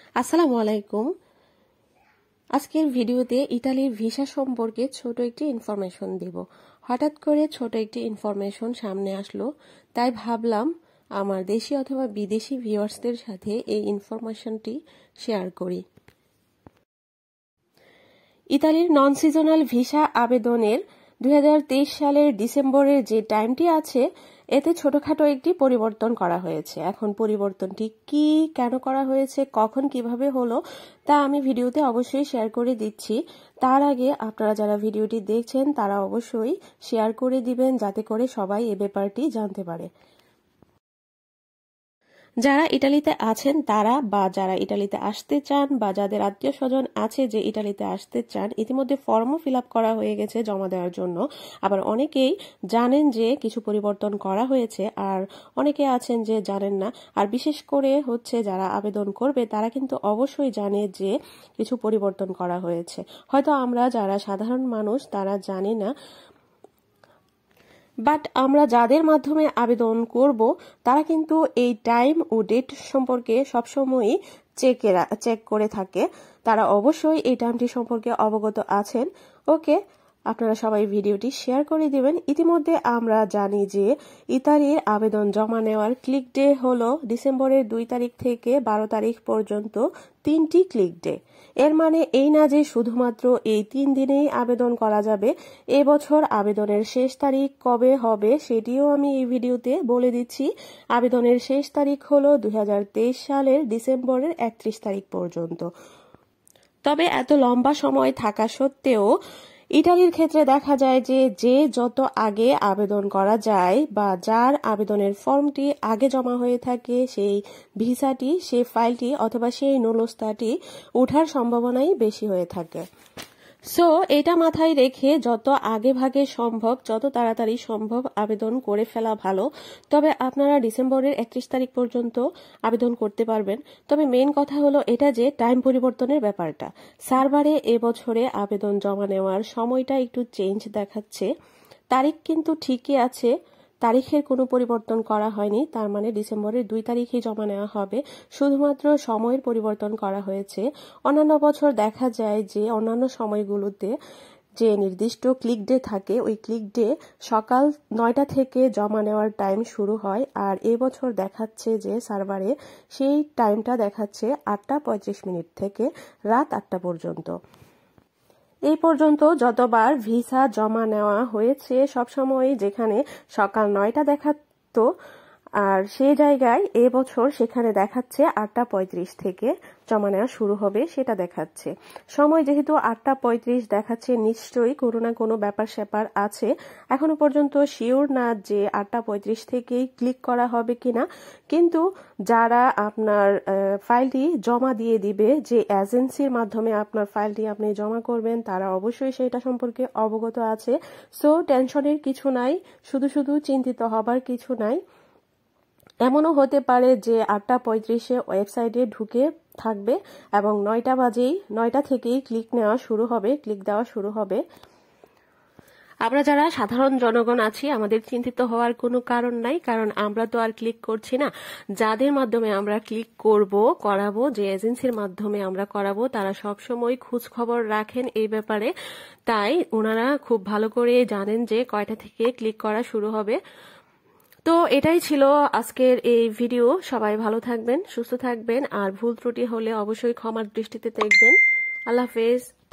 আসসালামু আলাইকুম। আজকের ভিডিওতে ইতালির ভিসা সম্পর্কে ছোট একটি ইনফরমেশন দিব। হঠাৎ করে ছোট একটি ইনফরমেশন সামনে আসলো, তাই ভাবলাম আমার দেশি অথবা বিদেশি ভিউয়ার্সদের সাথে এই ইনফরমেশনটি শেয়ার করি। ইতালির নন সিজনাল ভিসা আবেদনের 2023 সালের ডিসেম্বরের যে টাইমটি আছে, এতে ছোটখাটো একটি পরিবর্তন করা হয়েছে। এখন পরিবর্তনটি কি, কেন করা হয়েছে, কখন কিভাবে হলো, তা আমি ভিডিওতে অবশ্যই শেয়ার করে দিচ্ছি। তার আগে আপনারা যারা ভিডিওটি দেখছেন তারা অবশ্যই শেয়ার করে দিবেন, যাতে করে সবাই এ ব্যাপারটি জানতে পারে। যারা ইটালিতে আছেন তারা, বা যারা ইটালিতে আসতে চান, বা যাদের আত্মীয় স্বজন আছে যে ইটালিতে আসতে চান, ইতিমধ্যে ফর্মও ফিল আপ করা হয়ে গেছে জমা দেওয়ার জন্য। আবার অনেকেই জানেন যে কিছু পরিবর্তন করা হয়েছে, আর অনেকে আছেন যে জানেন না। আর বিশেষ করে হচ্ছে যারা আবেদন করবে তারা কিন্তু অবশ্যই জানে যে কিছু পরিবর্তন করা হয়েছে। হয়তো আমরা যারা সাধারণ মানুষ তারা জানি না, বাট আমরা যাদের মাধ্যমে আবেদন করব তারা কিন্তু এই টাইম ও ডেট সম্পর্কে সবসময়ই চেক করে থাকে। তারা অবশ্যই এই টাইমটি সম্পর্কে অবগত আছেন। ওকে, আপনারা সবাই ভিডিওটি শেয়ার করে দিবেন। ইতিমধ্যে আমরা জানি যে ইতালির আবেদন জমা নেওয়ার ক্লিক ডে হলো ডিসেম্বরের 2 তারিখ থেকে 12 তারিখ পর্যন্ত 3টি ক্লিক ডে। এর মানে এই না যে শুধুমাত্র এই 3 দিনেই আবেদন করা যাবে। এবছর আবেদনের শেষ তারিখ কবে হবে সেটিও আমি এই ভিডিওতে বলে দিচ্ছি। আবেদনের শেষ তারিখ হলো 2023 সালের ডিসেম্বরের 31 তারিখ পর্যন্ত। তবে এত লম্বা সময় থাকা সত্ত্বেও ইটালির ক্ষেত্রে দেখা যায় যে যত আগে আবেদন করা যায়, বা যার আবেদনের ফর্মটি আগে জমা হয়ে থাকে, সেই ভিসাটি, সেই ফাইলটি অথবা সেই নুলস্তাটি ওঠার সম্ভাবনাই বেশি হয়ে থাকে। সো এটা মাথায় রেখে যত আগে ভাগে সম্ভব, যত তাড়াতাড়ি সম্ভব আবেদন করে ফেলা ভালো। তবে আপনারা ডিসেম্বরের 31 তারিখ পর্যন্ত আবেদন করতে পারবেন। তবে মেইন কথা হলো এটা যে টাইম পরিবর্তনের ব্যাপারটা। সার্ভারে এবছরে আবেদন জমা নেওয়ার সময়টা একটু চেঞ্জ দেখাচ্ছে। তারিখ কিন্তু ঠিকই আছে, তারিখের কোনো পরিবর্তন করা হয়নি। তার মানে ডিসেম্বরের 2 তারিখে জমা নেওয়া হবে, শুধুমাত্র সময়ের পরিবর্তন করা হয়েছে। অন্যান্য বছর দেখা যায় যে অন্যান্য সময়গুলোতে যে নির্দিষ্ট ক্লিক ডে থাকে, ওই ক্লিক ডে সকাল 9টা থেকে জমা নেওয়ার টাইম শুরু হয়, আর এবছর দেখাচ্ছে যে সার্ভারে সেই টাইমটা দেখাচ্ছে 8:35 থেকে রাত 8টা পর্যন্ত। এই পর্যন্ত যতবার ভিসা জমা নেওয়া হয়েছে সবসময় যেখানে সকাল 9টা দেখাতো, আর সেই জায়গায় এবছর সেখানে দেখাচ্ছে 8:35 থেকে জমা নেওয়া শুরু হবে সেটা দেখাচ্ছে। সময় যেহেতু 8:35 দেখাচ্ছে, নিশ্চয়ই কোনো না কোনো ব্যাপার স্যাপার আছে। এখনো পর্যন্ত শিওর না যে 8:35 থেকেই ক্লিক করা হবে কিনা, কিন্তু যারা আপনার ফাইলটি জমা দিয়ে দিবে, যে এজেন্সির মাধ্যমে আপনার ফাইলটি আপনি জমা করবেন, তারা অবশ্যই সেটা সম্পর্কে অবগত আছে। সো টেনশনের কিছু নাই, শুধু চিন্তিত হবার কিছু নাই। এমনও হতে পারে যে 8:35 ওয়েবসাইটে ঢুকে থাকবে এবং 9টা থেকেই ক্লিক দেওয়া শুরু হবে। আমরা যারা সাধারণ জনগণ আছি আমাদের চিন্তিত হওয়ার কোনো কারণ নাই, কারণ আমরা তো আর ক্লিক করছি না। যাদের মাধ্যমে আমরা ক্লিক করাবো, যে এজেন্সির মাধ্যমে আমরা করাবো, তারা সবসময় খোঁজ খবর রাখেন এই ব্যাপারে। তাই ওনারা খুব ভালো করে জানেন যে কয়টা থেকে ক্লিক করা শুরু হবে। তো এটাই ছিল আজকের এই ভিডিও। সবাই ভালো থাকবেন, সুস্থ থাকবেন, আর ভুল ত্রুটি হলে অবশ্যই ক্ষমার দৃষ্টিতে দেখবেন। আল্লাহ হাফেজ।